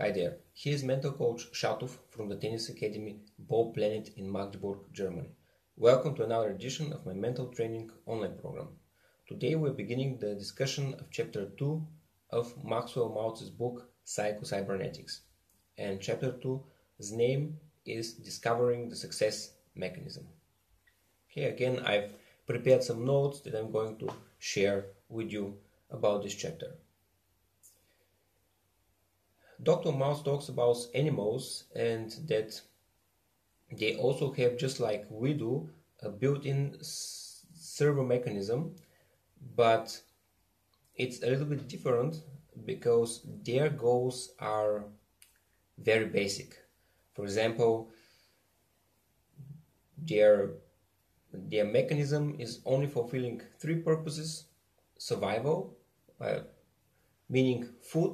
Hi there, here is mental coach Shatuf from the tennis academy Ball Planet in Magdeburg, Germany. Welcome to another edition of my mental training online program. Today we're beginning the discussion of chapter 2 of Maxwell Maltz's book Psycho-Cybernetics. And chapter 2's name is Discovering the Success Mechanism. Here again I've prepared some notes that I'm going to share with you about this chapter. Dr. Maltz talks about animals and that they also have, just like we do, a built-in servo mechanism, but it's a little bit different because their goals are very basic. For example, their mechanism is only fulfilling three purposes: survival, meaning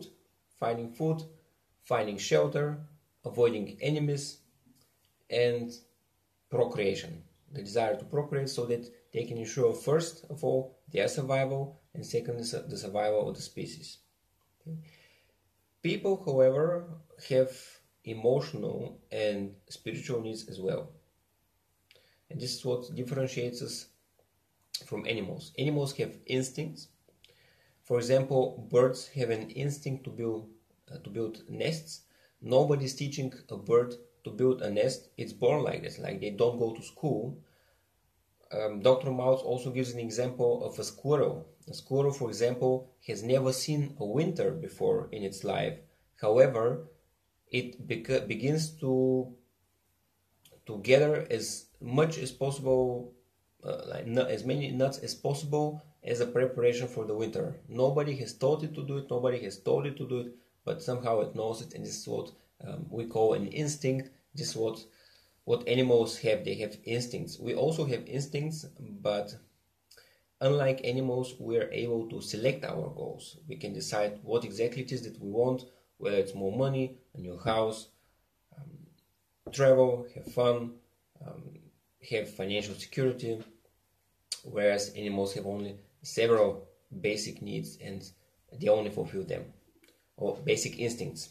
finding shelter, avoiding enemies, and procreation, the desire to procreate so that they can ensure first of all their survival and secondly the survival of the species. Okay. People, however, have emotional and spiritual needs as well. And this is what differentiates us from animals. Animals have instincts. For example, birds have an instinct to build nests. Nobody's teaching a bird to build a nest. It's born like this, like they don't go to school. Dr. Maltz also gives an example of a squirrel. A squirrel, for example, has never seen a winter before in its life. However, it begins to gather as much as possible, as many nuts as possible as a preparation for the winter. Nobody has taught it to do it, nobody has told it to do it, but somehow it knows it, and this is what we call an instinct. This is what animals have. They have instincts. We also have instincts, but unlike animals, we are able to select our goals. We can decide what exactly it is that we want, whether it's more money, a new house, travel, have fun, have financial security, whereas animals have only several basic needs and they only fulfill them, or basic instincts.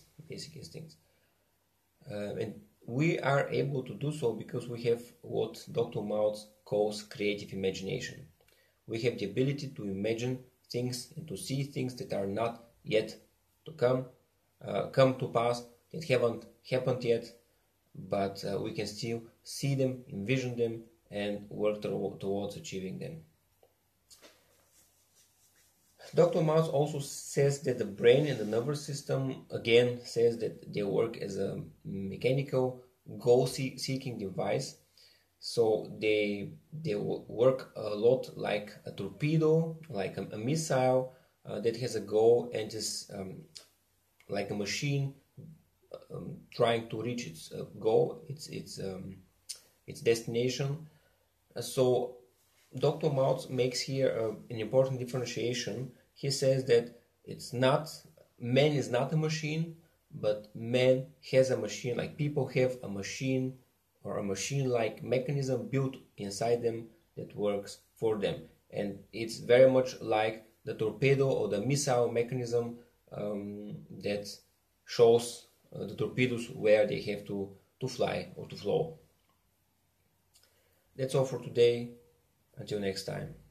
And we are able to do so because we have what Dr. Maltz calls creative imagination. We have the ability to imagine things and to see things that are not yet to come to pass, that haven't happened yet, but we can still see them, envision them, and work towards achieving them. Dr. Maltz also says that the brain and the nervous system, again, says that they work as a mechanical goal-seeking device. So they work a lot like a torpedo, like a missile that has a goal and is like a machine trying to reach its goal, its destination. So Dr. Maltz makes here an important differentiation. He says that man is not a machine, but man has a machine, like people have a machine or a machine-like mechanism built inside them that works for them. And it's very much like the torpedo or the missile mechanism that shows the torpedoes where they have to fly or to flow. That's all for today. Until next time.